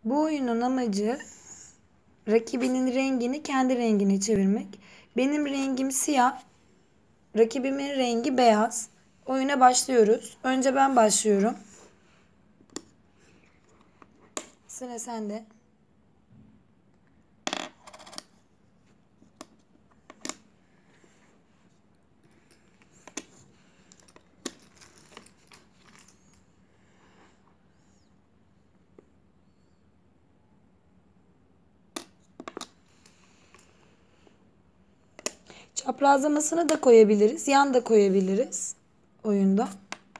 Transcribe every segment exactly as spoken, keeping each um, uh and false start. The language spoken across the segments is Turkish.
Bu oyunun amacı rakibinin rengini kendi rengine çevirmek. Benim rengim siyah, rakibimin rengi beyaz. Oyuna başlıyoruz. Önce ben başlıyorum. Sıra sende. Çaprazlamasını da koyabiliriz. Yan da koyabiliriz oyunda.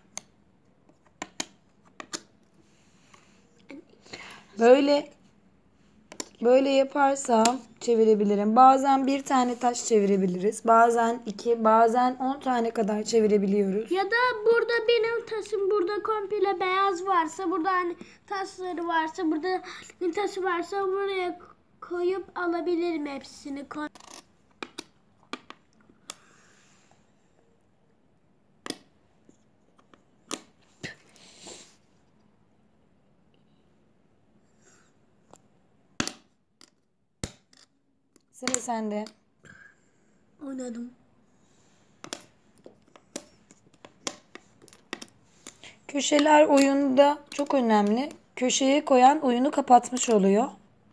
Böyle böyle yaparsam çevirebilirim. Bazen bir tane taş çevirebiliriz. Bazen iki, bazen on tane kadar çevirebiliyoruz. Ya da burada benim taşım burada komple beyaz varsa, burada hani taşları varsa, burada bir taşı varsa buraya koyup alabilirim hepsini. Sıra sende. Oynadım. Köşeler oyunda çok önemli. Köşeye koyan oyunu kapatmış oluyor.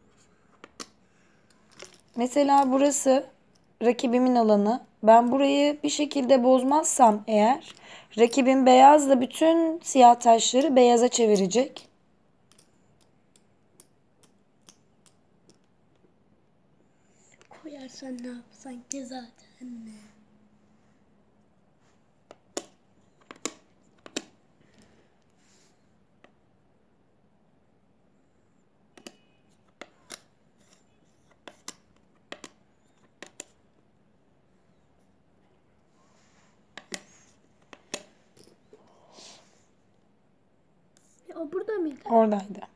Mesela burası rakibimin alanı. Ben burayı bir şekilde bozmazsam eğer rakibim beyazla bütün siyah taşları beyaza çevirecek. Koyarsan ne yapsan ki zaten ne? O burada mıydı? Oradaydı.